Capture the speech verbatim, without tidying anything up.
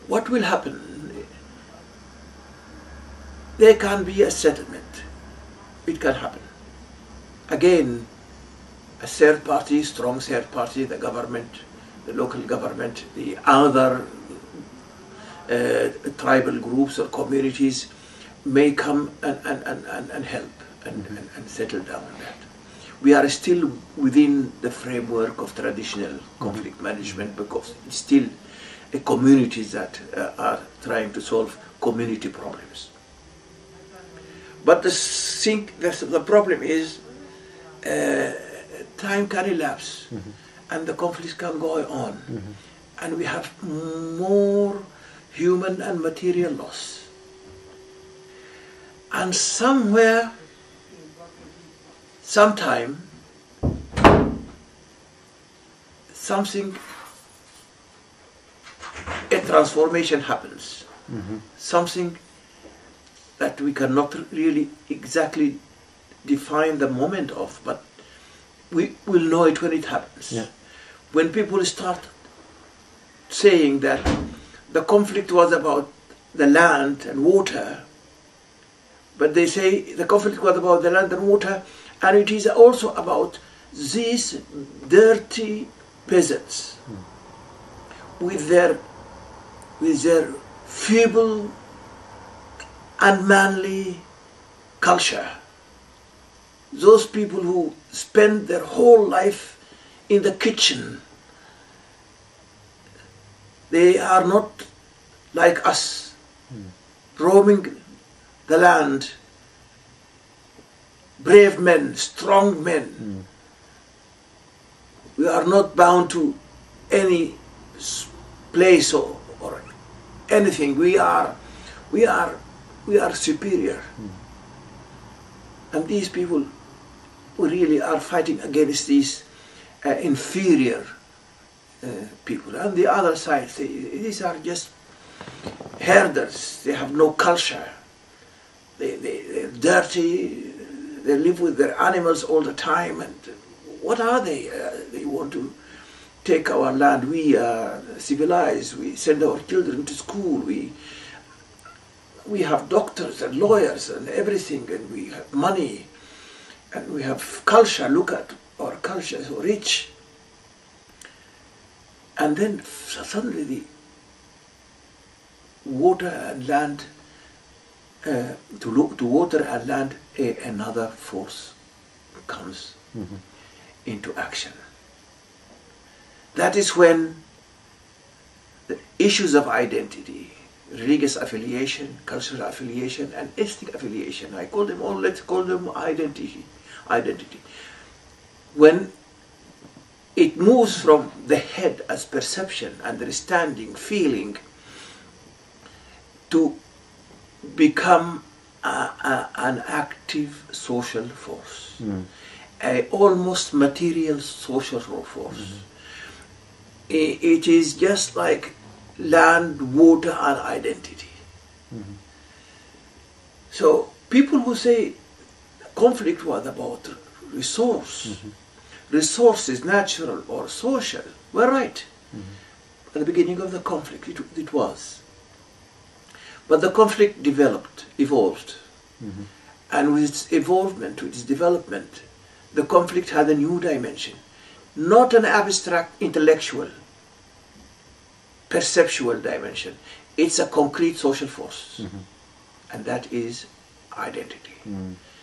what will happen? There can be a settlement. It can happen. Again, a third party, strong third party, the government, the local government, the other uh, tribal groups or communities may come and, and, and, and, and help and, mm-hmm. and, and settle down on that. We are still within the framework of traditional conflict mm-hmm. management, because it's still a communities that uh, are trying to solve community problems. But the, thing, the, the problem is uh, time can elapse mm-hmm. and the conflicts can go on mm-hmm. and we have more human and material loss. And somewhere, sometime, something, a transformation happens. Mm-hmm. Something that we cannot really exactly define the moment of, but we will know it when it happens. Yeah. When people start saying that the conflict was about the land and water, but they say the conflict was about the land and water, and it is also about these dirty peasants mm. with their with their feeble, unmanly culture. Those people who spend their whole life in the kitchen, they are not like us, mm. roaming the land, brave men, strong men. Mm. We are not bound to any place or, or anything. We are, we are, we are superior. Mm. And these people who really are fighting against these uh, inferior uh, people. And the other side, they, these are just herders. They have no culture. They, they, they're dirty. They live with their animals all the time. And what are they? Uh, they want to take our land. We are civilized. We send our children to school. We we have doctors and lawyers and everything, and we have money, and we have culture. Look at our culture, so rich. And then suddenly the water and land, uh, to look to water and land, a, another force comes mm-hmm. into action. That is when the issues of identity, religious affiliation, cultural affiliation, and ethnic affiliation, I call them all, let's call them identity, identity. When it moves from the head as perception, understanding, feeling, to become a, a, an active social force, mm. a almost material social force. Mm-hmm. it, it is just like land, water, and identity. Mm-hmm. So people who say conflict was about resource, mm-hmm. resources, natural or social, were right. Mm-hmm. At the beginning of the conflict, it, it was. But the conflict developed, evolved. Mm-hmm. And with its evolvement, with its development, the conflict had a new dimension. Not an abstract intellectual, perceptual dimension. It's a concrete social force. Mm-hmm. And that is identity. Mm-hmm.